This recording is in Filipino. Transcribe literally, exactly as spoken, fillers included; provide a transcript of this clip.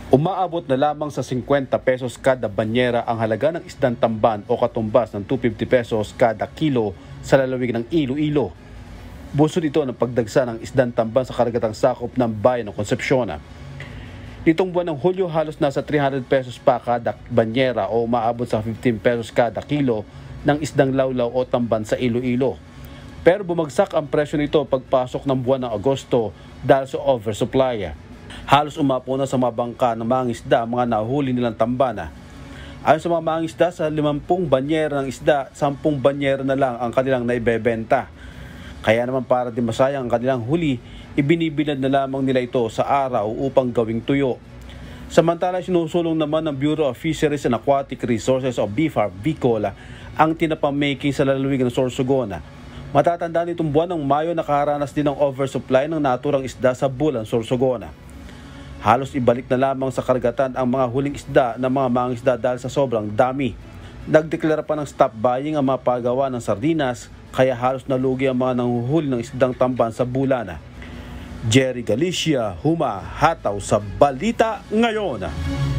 Umaabot na lamang sa fifty pesos kada banyera ang halaga ng isdang tamban o katumbas ng two hundred fifty pesos kada kilo sa lalawigan ng Iloilo. Bunsod ito ng pagdagsa ng isdang tamban sa karagatang sakop ng bayan ng Concepcion. Nitong buwan ng Hulyo, halos nasa three hundred pesos pa kada banyera o umaabot sa fifteen pesos kada kilo ng isdang lawlaw o tamban sa Iloilo. Pero bumagsak ang presyo nito pagpasok ng buwan ng Agosto dahil sa oversupply. Halos umapo na sa mga bangka ng mga isda ang mga nahuli nilang tambana. Ayon sa mga mga isda, sa limampung banyera ng isda, sampung banyera na lang ang kanilang naibebenta. Kaya naman para di masayang ang kanilang huli, ibinibilad na lamang nila ito sa araw upang gawing tuyo. Samantala, sinusulong naman ng Bureau of Fisheries and Aquatic Resources o B F A R Bicol ang tinapamaking sa lalawigan ng Sorsogon. Matatandaan itong buwan ng Mayo, nakaranas din ng oversupply ng naturang isda sa Bulan, Sorsogon. Halos ibalik na lamang sa karagatan ang mga huling isda ng mga mangingisda dahil sa sobrang dami. Nagdeklara pa ng stop buying ang mga pagawa ng sardinas, kaya halos nalugi ang mga nanguhuli ng isdang tamban sa Bulan. Jerry Galicia, humahataw sa Balita Ngayon.